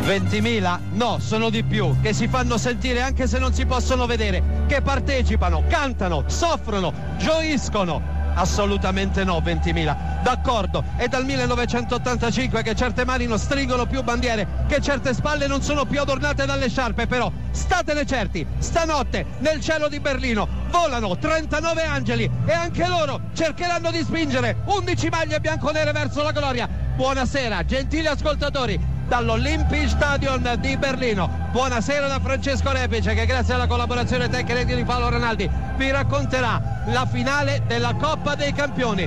20.000? No, sono di più, che si fanno sentire anche se non si possono vedere, che partecipano, cantano, soffrono, gioiscono. Assolutamente no, 20.000. D'accordo, è dal 1985 che certe mani non stringono più bandiere, che certe spalle non sono più adornate dalle sciarpe, però statene certi, stanotte nel cielo di Berlino volano 39 angeli e anche loro cercheranno di spingere 11 maglie bianconere verso la gloria. Buonasera, gentili ascoltatori, dall'Olympiastadion di Berlino. Buonasera da Francesco Repice, che grazie alla collaborazione tecnica di Paolo Ronaldi vi racconterà la finale della Coppa dei Campioni,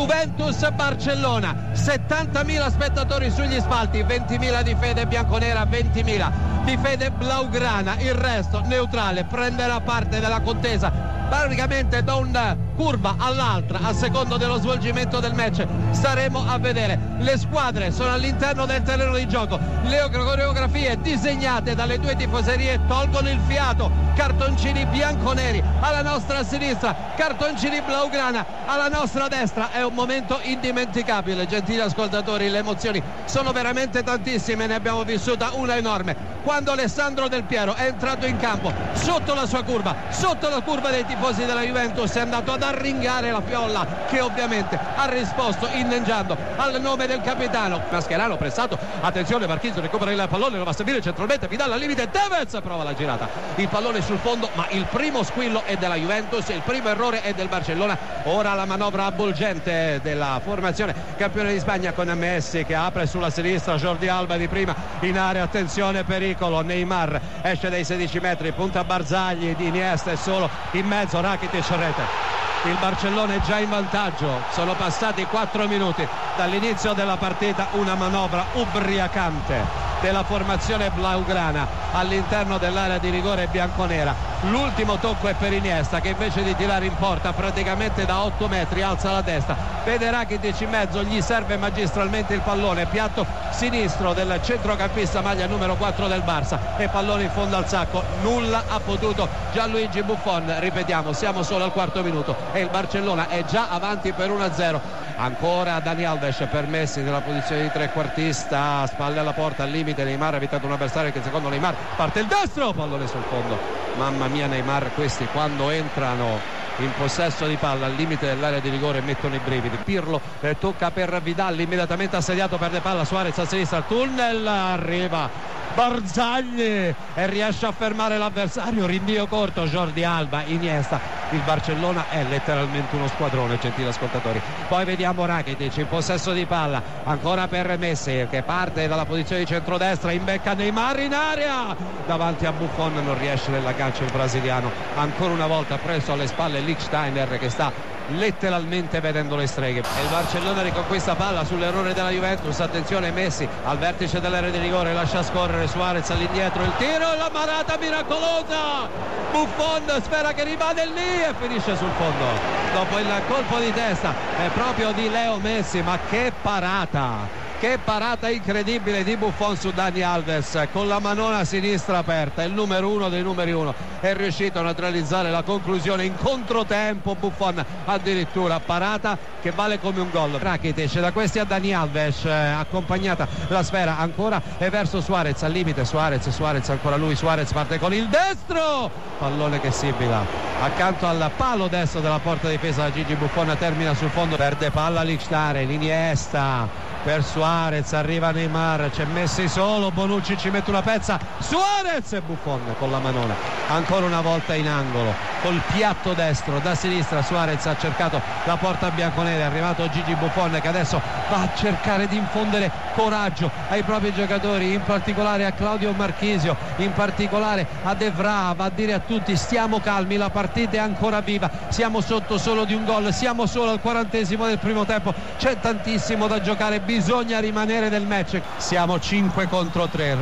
Juventus-Barcellona. 70.000 spettatori sugli spalti, 20.000 di fede bianconera, 20.000 di fede blaugrana, il resto neutrale prenderà parte della contesa. Praticamente da una curva all'altra, a secondo dello svolgimento del match, staremo a vedere. Le squadre sono all'interno del terreno di gioco, le coreografie disegnate dalle due tifoserie tolgono il fiato. Cartoncini bianconeri alla nostra sinistra, cartoncini blaugrana alla nostra destra. È un momento indimenticabile, gentili ascoltatori, le emozioni sono veramente tantissime, ne abbiamo vissuta una enorme quando Alessandro Del Piero è entrato in campo sotto la sua curva, sotto la curva dei tifosi della Juventus, è andato ad arringare la fiolla, che ovviamente ha risposto inneggiando al nome del capitano. Mascherano pressato, attenzione, Marchisio recupera il pallone, lo va a servire centralmente, Vidal al limite, Tevez prova la girata, il pallone sul fondo, ma il primo squillo è della Juventus, il primo errore è del Barcellona. Ora la manovra avvolgente della formazione campione di Spagna, con Messi che apre sulla sinistra, Jordi Alba di prima in area, attenzione, pericolo, Neymar esce dai 16 metri, punta Barzagli, di Iniesta è solo in mezzo, Rakitic, rete. Il Barcellona è già in vantaggio, sono passati 4 minuti dall'inizio della partita, una manovra ubriacante della formazione blaugrana all'interno dell'area di rigore bianconera. L'ultimo tocco è per Iniesta, che invece di tirare in porta praticamente da 8 metri alza la testa, vede Rakitic in mezzo, gli serve magistralmente il pallone, piatto sinistro del centrocampista maglia numero 4 del Barça e pallone in fondo al sacco. Nulla ha potuto Gianluigi Buffon, ripetiamo, siamo solo al quarto minuto e il Barcellona è già avanti per 1-0. Ancora Dani Alves per Messi nella posizione di trequartista, spalle alla porta, al limite Neymar ha evitato un avversario che secondo Neymar parte il destro, pallone sul fondo. Mamma mia, Neymar, questi quando entrano in possesso di palla al limite dell'area di rigore mettono i brividi. Pirlo tocca per Vidal, immediatamente assediato, perde palla, Suarez a sinistra, il tunnel, arriva Barzagli e riesce a fermare l'avversario, rinvio corto, Jordi Alba, Iniesta. Il Barcellona è letteralmente uno squadrone, gentili ascoltatori. Poi vediamo Rakitic in possesso di palla, ancora per Messi che parte dalla posizione di centrodestra, imbecca Neymar in area, davanti a Buffon, non riesce nella calcio il brasiliano, ancora una volta preso alle spalle Lichtsteiner che sta letteralmente vedendo le streghe. E il Barcellona riconquista palla sull'errore della Juventus, attenzione Messi al vertice dell'area di rigore, lascia scorrere Suarez all'indietro, il tiro e la parata miracolosa, Buffon spera che rimane lì e finisce sul fondo dopo il colpo di testa è proprio di Leo Messi. Ma che parata! Che parata incredibile di Buffon su Dani Alves, con la manona sinistra aperta, il numero uno dei numeri uno è riuscito a neutralizzare la conclusione in controtempo. Buffon addirittura, parata che vale come un gol. Rakitic da questi a Dani Alves, accompagnata la sfera ancora e verso Suarez al limite, Suarez ancora lui, Suarez parte con il destro, pallone che sibila accanto al palo destro della porta difesa da Gigi Buffon, termina sul fondo, perde palla Lichtsteiner, Iniesta per Suarez, arriva Neymar, c'è Messi solo, Bonucci ci mette una pezza, Suarez e Buffon con la manona ancora una volta in angolo col piatto destro da sinistra. Suarez ha cercato la porta bianconera, è arrivato Gigi Buffon che adesso va a cercare di infondere coraggio ai propri giocatori, in particolare a Claudio Marchisio, in particolare a Evra, va a dire a tutti stiamo calmi, la partita è ancora viva, siamo sotto solo di un gol, siamo solo al 40° del primo tempo, c'è tantissimo da giocare, bisogna rimanere nel match. Siamo 5 contro 3,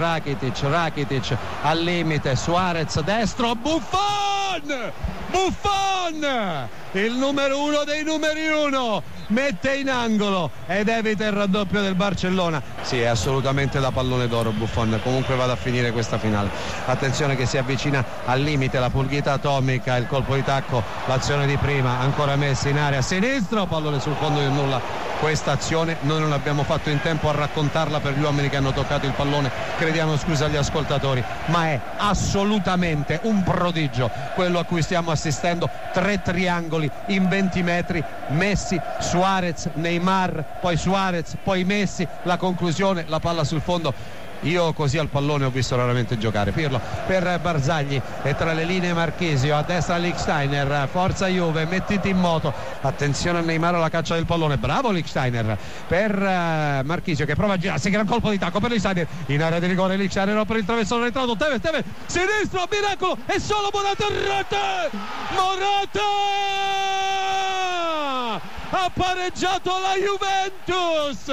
Rakitic al limite, Suarez destro, Buffon, il numero uno dei numeri uno, mette in angolo ed evita il raddoppio del Barcellona. Sì, è assolutamente da pallone d'oro Buffon, comunque vada a finire questa finale. Attenzione che si avvicina al limite la pulghita atomica, il colpo di tacco, l'azione di prima, ancora Messi in area sinistro, pallone sul fondo di nulla. Questa azione noi non abbiamo fatto in tempo a raccontarla per gli uomini che hanno toccato il pallone, crediamo, scusa agli ascoltatori, ma è assolutamente un prodigio quello a cui stiamo assistendo. 3 triangoli in 20 metri, Messi, Suarez, Neymar, poi Suarez, poi Messi, la conclusione, la palla sul fondo. Io così al pallone ho visto raramente giocare. Pirlo per Barzagli e tra le linee Marchisio, a destra Lichtsteiner, forza Juve, mettiti in moto, attenzione a Neymar alla caccia del pallone, bravo Lichtsteiner per Marchisio che prova a girarsi, gran colpo di tacco per Lichtsteiner in area di rigore, Lichtsteiner per il traversone ritrato, Tevez, sinistro, miracolo, e solo Morata, rete, Morata ha pareggiato la Juventus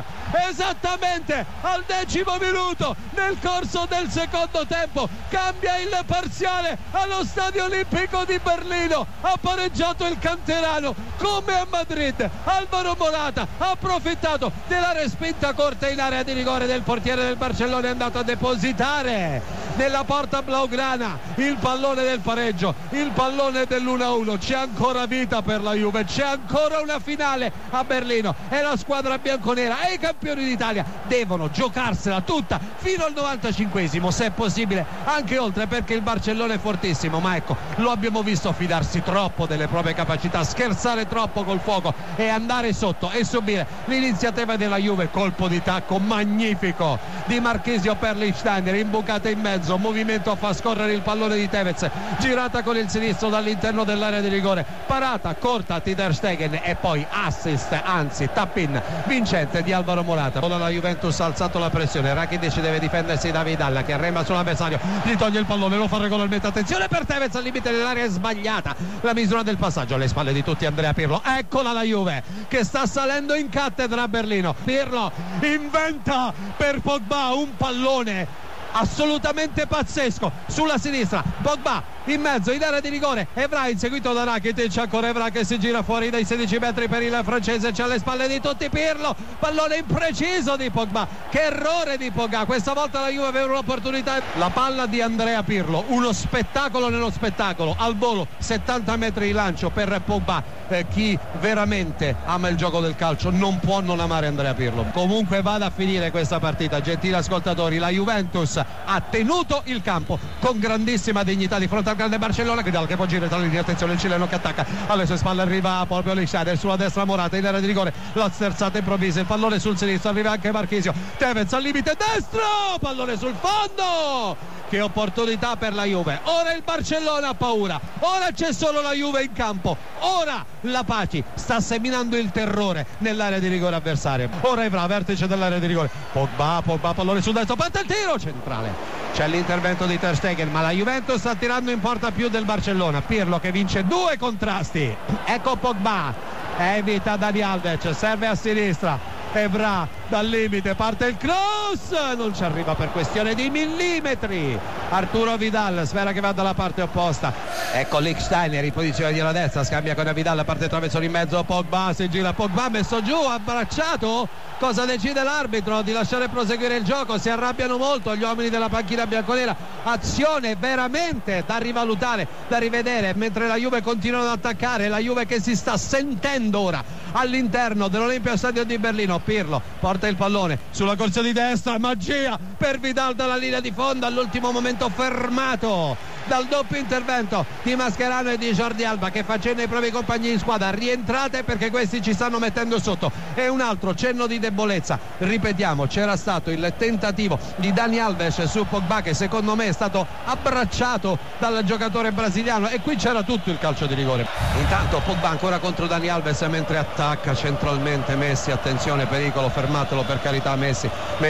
esattamente al 10° minuto nel corso del secondo tempo, cambia il parziale allo Stadio Olimpico di Berlino, ha pareggiato il canterano come a Madrid. Alvaro Morata ha approfittato della respinta corta in area di rigore del portiere del Barcellona, è andato a depositare nella porta blaugrana il pallone del pareggio, il pallone dell'1-1. C'è ancora vita per la Juve, c'è ancora una finale a Berlino e la squadra bianconera e i campioni d'Italia devono giocarsela tutta fino al 95esimo, se è possibile anche oltre, perché il Barcellona è fortissimo, ma ecco, lo abbiamo visto fidarsi troppo delle proprie capacità, scherzare troppo col fuoco e andare sotto e subire l'iniziativa della Juve. Colpo di tacco magnifico di Marchisio per Lichtsteiner, imbucata in mezzo, movimento a far scorrere il pallone di Tevez, girata con il sinistro dall'interno dell'area di rigore, parata corta di Ter Stegen e poi assist, anzi tap-in vincente di Alvaro Morata. Ora la Juventus ha alzato la pressione, Rakitic deve difendersi da Vidal che arremba sull'avversario, gli toglie il pallone, lo fa regolarmente, attenzione per Tevez al limite dell'area, è sbagliata la misura del passaggio, alle spalle di tutti Andrea Pirlo, eccola la Juve che sta salendo in cattedra a Berlino. Pirlo inventa per Pogba un pallone assolutamente pazzesco sulla sinistra, Pogba in mezzo in area di rigore, Evra inseguito da Rakitic, ancora Evra che si gira fuori dai 16 metri per il francese, c'è alle spalle di tutti Pirlo, pallone impreciso di Pogba, che errore di Pogba, questa volta la Juve aveva un'opportunità, la palla di Andrea Pirlo, uno spettacolo nello spettacolo, al volo 70 metri di lancio per Pogba. Chi veramente ama il gioco del calcio non può non amare Andrea Pirlo. Comunque vada a finire questa partita, gentili ascoltatori, la Juventus ha tenuto il campo con grandissima dignità di fronte al grande Barcellona, Vidal che può girare tra le linee, attenzione il cileno che attacca, alle sue spalle arriva proprio Lichtsteiner, sulla destra Morata in area di rigore, la sterzata improvvisa, il pallone sul sinistro, arriva anche Marchisio, Tevez al limite destro, pallone sul fondo, che opportunità per la Juve. Ora il Barcellona ha paura, ora c'è solo la Juve in campo, ora la Paci sta seminando il terrore nell'area di rigore avversaria. Ora Evra, vertice dell'area di rigore, Pogba, pallone sul destro, parte il tiro centrale, c'è l'intervento di Ter Stegen, ma la Juventus sta tirando in porta più del Barcellona. Pirlo che vince 2 contrasti, ecco Pogba, evita Dani Alves, serve a sinistra, Evra dal limite, parte il cross, non ci arriva per questione di millimetri, Arturo Vidal spera che va dalla parte opposta, ecco Lichtsteiner in posizione di alla destra, scambia con Vidal, parte traversone in mezzo, Pogba si gira, Pogba messo giù, abbracciato, cosa decide l'arbitro? Di lasciare proseguire il gioco, si arrabbiano molto gli uomini della panchina bianconera, azione veramente da rivalutare, da rivedere, mentre la Juve continua ad attaccare, la Juve che si sta sentendo ora all'interno dell'Olympia Stadium di Berlino. Pirlo porta il pallone sulla corsia di destra, magia per Vidal dalla linea di fondo, all'ultimo momento fermato dal doppio intervento di Mascherano e di Jordi Alba che facendo i propri compagni in squadra, rientrate perché questi ci stanno mettendo sotto. E un altro cenno di debolezza, ripetiamo, c'era stato il tentativo di Dani Alves su Pogba che secondo me è stato abbracciato dal giocatore brasiliano e qui c'era tutto il calcio di rigore. Intanto Pogba ancora contro Dani Alves mentre attacca centralmente Messi, attenzione pericolo, fermatelo per carità Messi,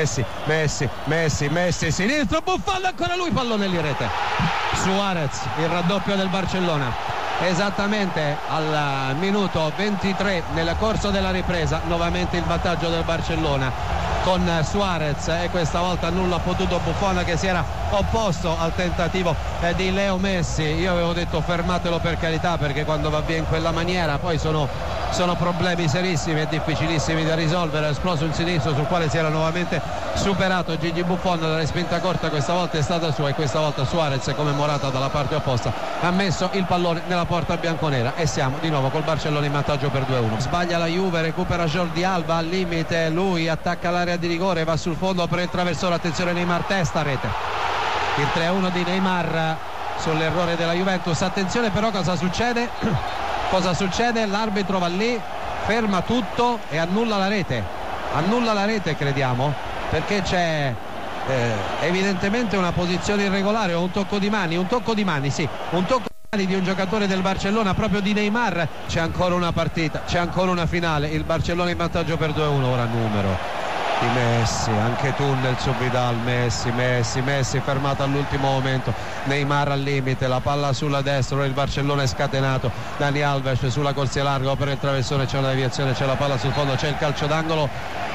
sinistro, Buffon ancora lui, pallone in rete. Suarez, il raddoppio del Barcellona esattamente al minuto 23 nel corso della ripresa, nuovamente il vantaggio del Barcellona con Suarez e questa volta nulla ha potuto Buffon che si era opposto al tentativo di Leo Messi. Io avevo detto fermatelo per carità, perché quando va via in quella maniera poi sono sono problemi serissimi e difficilissimi da risolvere. È esploso un sinistro sul quale si era nuovamente superato Gigi Buffon, la respinta corta questa volta è stata sua e questa volta Suarez, come Morata dalla parte opposta, ha messo il pallone nella porta bianconera e siamo di nuovo col Barcellona in vantaggio per 2-1. Sbaglia la Juve, recupera Jordi Alba al limite, lui attacca l'area di rigore, va sul fondo per il traversone, attenzione Neymar, testa, rete. Il 3-1 di Neymar sull'errore della Juventus. Attenzione però cosa succede? Cosa succede? L'arbitro va lì, ferma tutto e annulla la rete, crediamo, perché c'è evidentemente una posizione irregolare o un tocco di mani, sì, un tocco di mani di un giocatore del Barcellona, proprio di Neymar. C'è ancora una partita, c'è ancora una finale, il Barcellona in vantaggio per 2-1, ora numero di Messi, anche tunnel su Vidal, Messi fermato all'ultimo momento, Neymar al limite, la palla sulla destra, il Barcellona è scatenato, Dani Alves sulla corsia larga per il traversone, c'è una deviazione, c'è la palla sul fondo, c'è il calcio d'angolo,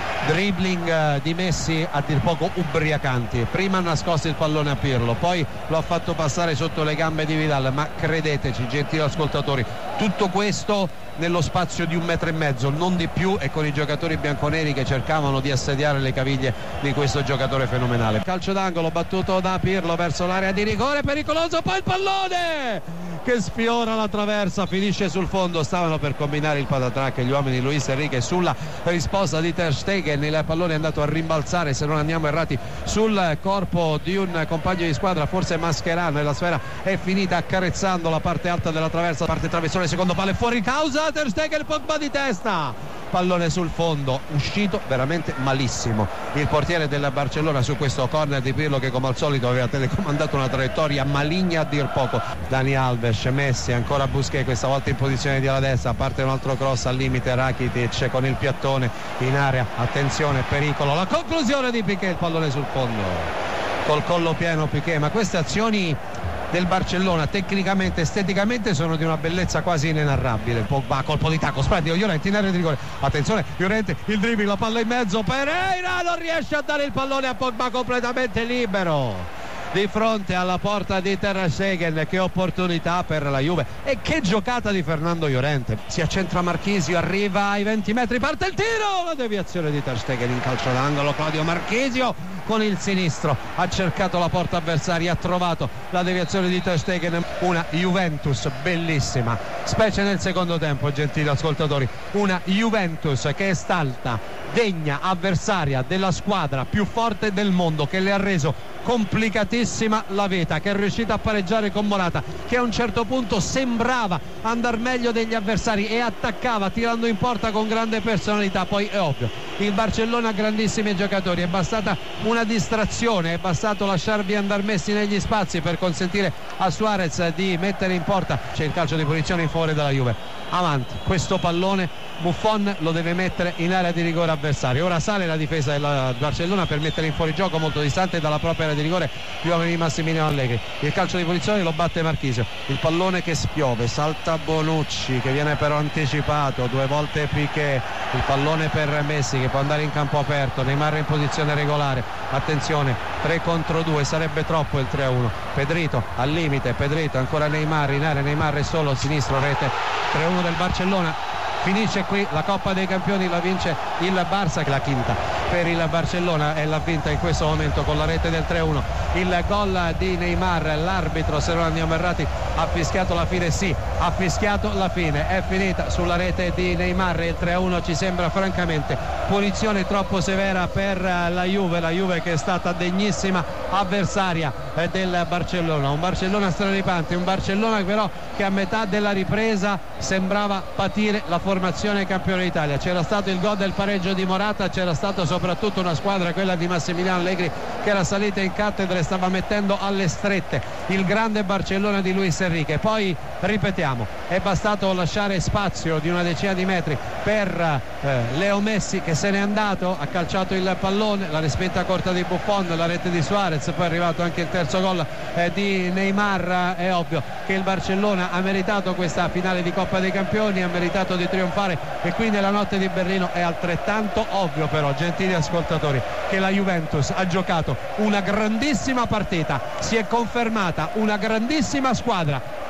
dribbling di Messi a dir poco ubriacanti, prima ha nascosto il pallone a Pirlo, poi lo ha fatto passare sotto le gambe di Vidal, ma credeteci gentili ascoltatori, tutto questo nello spazio di 1,5 metri, non di più, e con i giocatori bianconeri che cercavano di assediare le caviglie di questo giocatore fenomenale. Calcio d'angolo battuto da Pirlo verso l'area di rigore, pericoloso, poi il pallone che sfiora la traversa, finisce sul fondo. Stavano per combinare il patatrac gli uomini di Luis Enrique sulla risposta di Ter Stegen, il pallone è andato a rimbalzare, se non andiamo errati, sul corpo di un compagno di squadra, forse Mascherano, e la sfera è finita accarezzando la parte alta della traversa, parte traversone, secondo palo fuori causa, Ter Stegen, Pogba di testa, pallone sul fondo, uscito veramente malissimo il portiere del Barcellona su questo corner di Pirlo, che come al solito aveva telecomandato una traiettoria maligna a dir poco. Dani Alves, Messi, ancora Busquets, questa volta in posizione di alla destra, parte un altro cross al limite, Rakitic con il piattone in area, attenzione, pericolo, la conclusione di Piqué, il pallone sul fondo col collo pieno Piqué. Ma queste azioni del Barcellona tecnicamente, esteticamente sono di una bellezza quasi inenarrabile. Pogba, colpo di tacco, splendido, Llorente in area di rigore, attenzione Llorente, il dribbling, la palla in mezzo, Pereira non riesce a dare il pallone a Pogba, completamente libero di fronte alla porta di Ter Stegen. Che opportunità per la Juve e che giocata di Fernando Llorente, si accentra Marchisio, arriva ai 20 metri, parte il tiro, la deviazione di Ter Stegen in calcio d'angolo, Claudio Marchisio con il sinistro ha cercato la porta avversaria, ha trovato la deviazione di Ter Stegen. Una Juventus bellissima, specie nel secondo tempo, gentili ascoltatori, una Juventus che è stata degna avversaria della squadra più forte del mondo, che le ha reso complicatissima la vita, che è riuscita a pareggiare con Morata, che a un certo punto sembrava andar meglio degli avversari e attaccava tirando in porta con grande personalità. Poi è ovvio, il Barcellona ha grandissimi giocatori, è bastata una distrazione, è bastato lasciarvi andare Messi negli spazi per consentire a Suarez di mettere in porta. C'è il calcio di punizione in favore della Juve, avanti questo pallone, Buffon lo deve mettere in area di rigore avversario. Ora sale la difesa del Barcellona per mettere in fuorigioco, molto distante dalla propria area di rigore, gli uomini di Massimiliano Allegri. Il calcio di punizione lo batte Marchisio, il pallone che spiove, salta Bonucci che viene però anticipato, due volte Piqué, il pallone per Messi che può andare in campo aperto, Neymar in posizione regolare, attenzione 3 contro 2, sarebbe troppo il 3-1, Pedrito al limite, Pedrito ancora Neymar in area, Neymar è solo, sinistro, rete, 3-1 del Barcellona. Finisce qui la Coppa dei Campioni, la vince il Barça, la quinta per il Barcellona, e l'ha vinta in questo momento con la rete del 3-1. Il gol di Neymar, l'arbitro, se non andiamo errati, ha fischiato la fine, sì, ha fischiato la fine, è finita sulla rete di Neymar. Il 3-1 ci sembra francamente punizione troppo severa per la Juve che è stata degnissima avversaria del Barcellona, un Barcellona straripante, un Barcellona però che a metà della ripresa sembrava patire la formazione campione d'Italia. C'era stato il gol del pareggio di Morata, c'era stata soprattutto una squadra, quella di Massimiliano Allegri, che era salita in cattedra e stava mettendo alle strette il grande Barcellona di Luis Enrique. Poi ripetiamo, è bastato lasciare spazio di una decina di metri per Leo Messi, che se n'è andato, ha calciato il pallone, la respinta corta di Buffon, la rete di Suarez, poi è arrivato anche il terzo gol di Neymar. È ovvio che il Barcellona ha meritato questa finale di Coppa dei Campioni, ha meritato di trionfare, e qui nella notte di Berlino è altrettanto ovvio però, gentili ascoltatori, che la Juventus ha giocato una grandissima partita, si è confermata una grandissima squadra,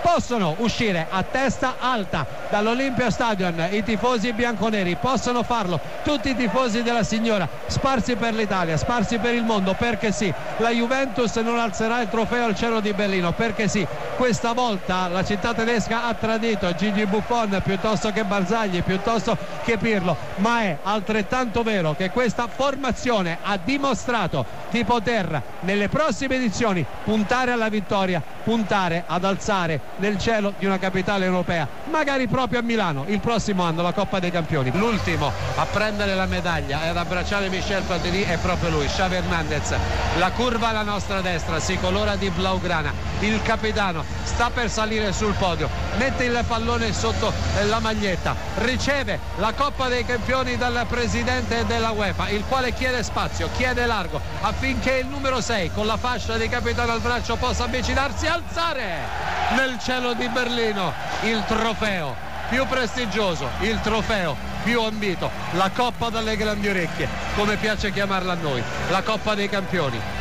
possono uscire a testa alta dall'Olympia Stadium i tifosi bianconeri, possono farlo tutti i tifosi della signora, sparsi per l'Italia, sparsi per il mondo, perché sì, la Juventus non alzerà il trofeo al cielo di Berlino, perché sì, questa volta la città tedesca ha tradito Gigi Buffon piuttosto che Barzagli, piuttosto che Pirlo, ma è altrettanto vero che questa formazione ha dimostrato di poter nelle prossime edizioni puntare alla vittoria, puntare ad alzare nel cielo di una capitale europea, magari proprio a Milano il prossimo anno, la Coppa dei Campioni. L'ultimo a prendere la medaglia e ad abbracciare Michel Platini è proprio lui, Xavi Hernandez. La curva alla nostra destra si colora di blaugrana, il capitano sta per salire sul podio, mette il pallone sotto la maglietta, riceve la Coppa dei Campioni dal presidente della UEFA, il quale chiede spazio, chiede largo affinché il numero 6 con la fascia di capitano al braccio possa avvicinarsi e alzare nel cielo di Berlino il trofeo più prestigioso, il trofeo più ambito, la Coppa dalle grandi orecchie, come piace chiamarla a noi, la Coppa dei Campioni.